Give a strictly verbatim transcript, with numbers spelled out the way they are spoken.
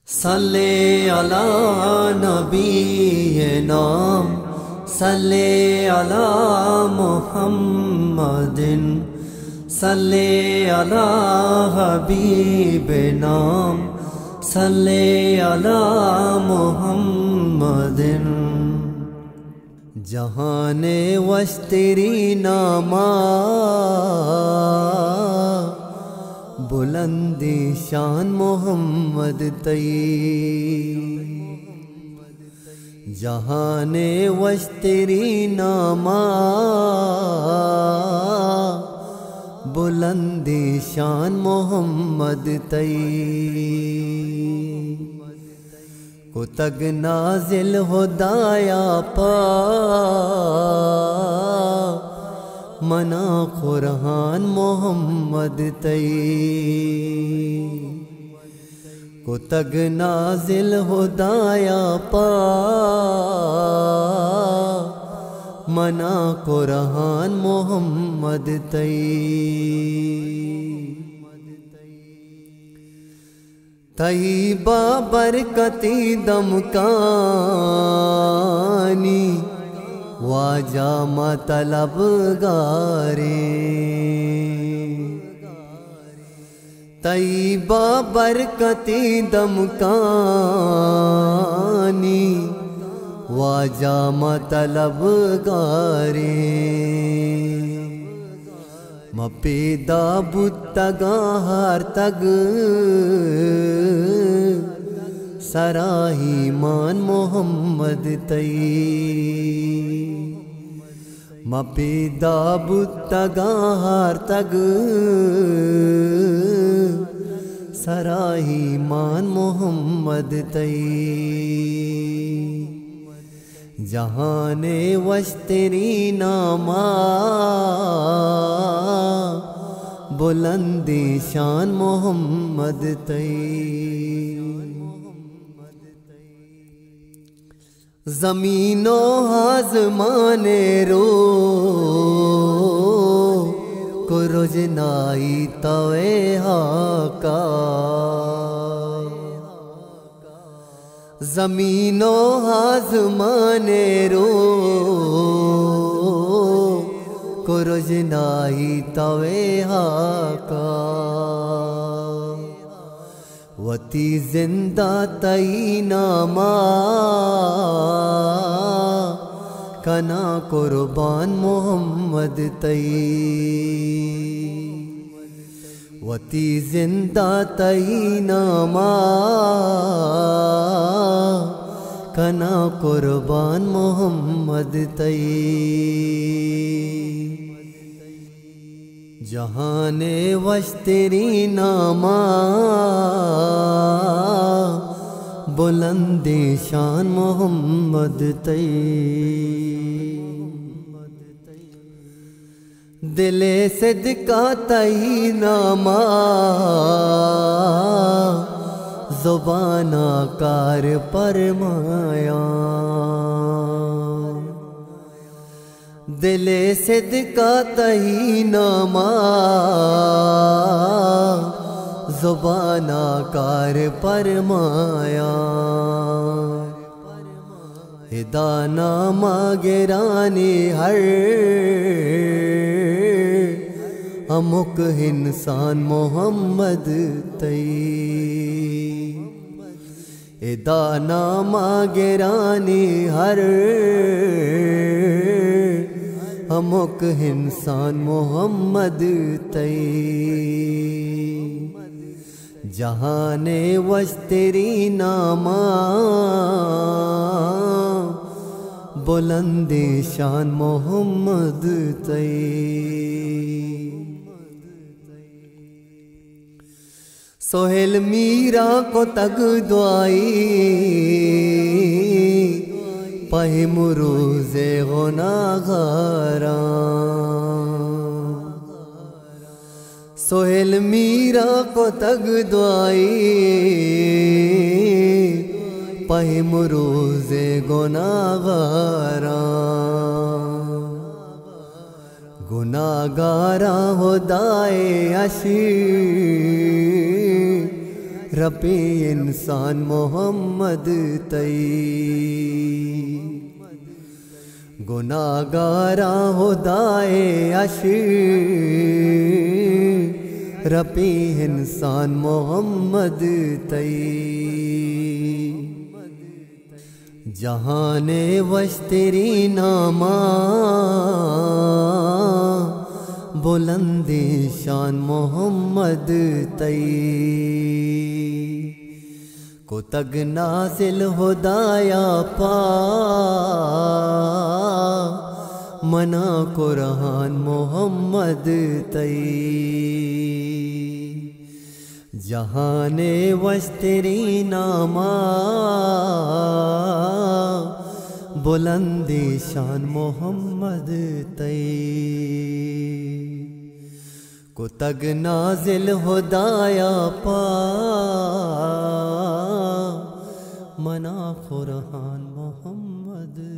صلی علی نبینا صلی علی محمد صلی علی حبیبنا صلی علی محمد جہان وش تیری نامہ بلندی شان محمد تئی جہان وش تیری نامہ بلندی شان محمد تئی کو تگ نازل ہدایا پا منا قرآن محمد تئی کو تگ نازل ہدایا پا منا قرآن محمد تئی طیبہ برکتی دمکانی واجہ مطلب گارے طیبہ برکتی دمکانی واجہ مطلب گارے مپیدا بتگا ہر تگ سراہی مان محمد تئی مپیدا بتگا ہر تگ سراہی مان محمد تئی جہان وش تیری نامہ بلندی شان محمد تئی زمین و آسمان رو کو رجنائی توے آقا زمین و آسمان رو کو رجنائی توے آقا وتی زندہ تئی نامہ کنا قربان محمد تئی وتی زندہ تئی نامہ کنا قربان محمد تئی جہان وش تیری نامہ بلندی شان محمد تئی دل صدقہ تئی نامہ زبانہ کار فرمایا دل صدقہ تئی نامہ زبانہ کار فرمایا ہدا نامہ گرانی ہر امک انسان محمد تئی ہدا نامہ گرانی ہر امک انسان محمد تئی جہان وش تیری نامہ بلندی شان محمد تئی سہیل میرا کو تگ دعائی پہ مروز گناہگاراں سہیل میرا کو تگ دعائی پہ مروز گناہگاراں گناہگاراں ہدائے عشی ربی انسان محمد تئی گناہگارا خدائے عشق ربی انسان محمد تئی جہان وش تیری نامہ بلند شان محمد تئی کو تگ نازل ہدایا پا منا قرآن محمد تئی جہان وش تیری نامہ بلند شان محمد تئی کو تگ نازل ہدایا پا منا قرآن محمد